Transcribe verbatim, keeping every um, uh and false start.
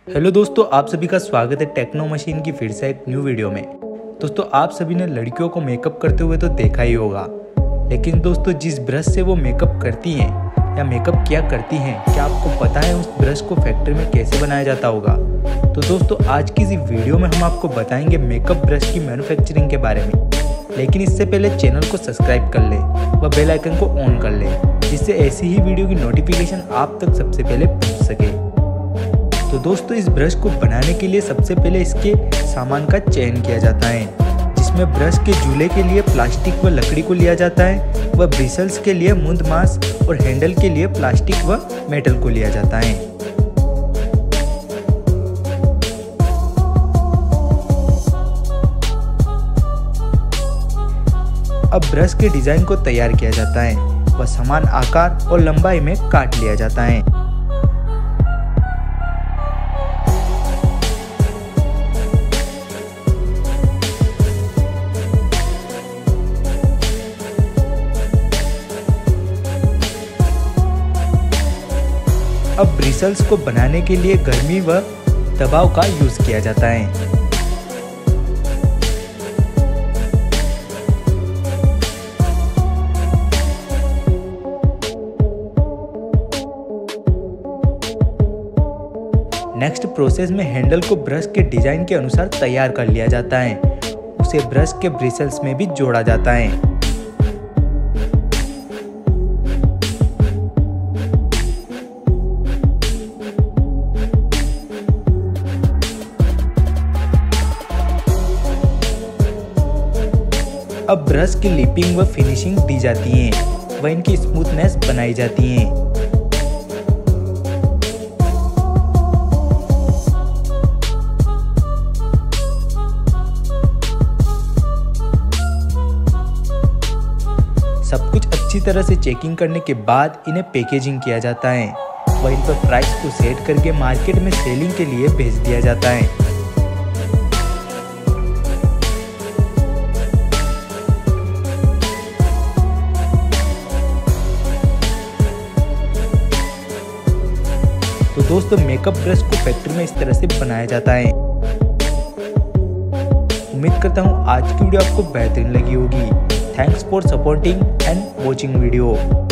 Hello दोस्तों, आप सभी का स्वागत है टेक्नो मशीन की फिर से एक न्यू वीडियो में। दोस्तों, आप सभी ने लड़कियों को मेकअप करते हुए तो देखा ही होगा, लेकिन दोस्तों जिस ब्रश से वो मेकअप करती हैं या मेकअप क्या करती हैं, क्या आपको पता है उस ब्रश को फैक्ट्री में कैसे बनाया जाता होगा? तो दोस्तों आज की इस वीडियो में हम आपको बताएंगे मेकअप ब्रश की मैन्युफैक्चरिंग के बारे में। लेकिन इससे पहले चैनल को सब्सक्राइब कर लें व बेल आइकन को ऑन कर लें, जिससे ऐसी ही वीडियो की नोटिफिकेशन आप तक सबसे पहले पहुँच सके। तो दोस्तों इस ब्रश को बनाने के लिए सबसे पहले इसके सामान का चयन किया जाता है, जिसमें ब्रश के झूले के लिए प्लास्टिक व लकड़ी को लिया जाता है व ब्रिसल्स के लिए मूंद मांस और हैंडल के लिए प्लास्टिक व मेटल को लिया जाता है। अब ब्रश के डिजाइन को तैयार किया जाता है व समान आकार और लंबाई में काट लिया जाता है। अब ब्रिसल्स को बनाने के लिए गर्मी व दबाव का यूज किया जाता है। नेक्स्ट प्रोसेस में हैंडल को ब्रश के डिजाइन के अनुसार तैयार कर लिया जाता है। उसे ब्रश के ब्रिसल्स में भी जोड़ा जाता है। अब ब्रश की लिपिंग व फिनिशिंग दी जाती है व इनकी स्मूथनेस बनाई जाती है। सब कुछ अच्छी तरह से चेकिंग करने के बाद इन्हें पैकेजिंग किया जाता है व इन पर प्राइस को सेट करके मार्केट में सेलिंग के लिए भेज दिया जाता है। तो दोस्तों मेकअप ब्रश को फैक्ट्री में इस तरह से बनाया जाता है। उम्मीद करता हूँ आज की वीडियो आपको बेहतरीन लगी होगी। Thanks for supporting and watching video.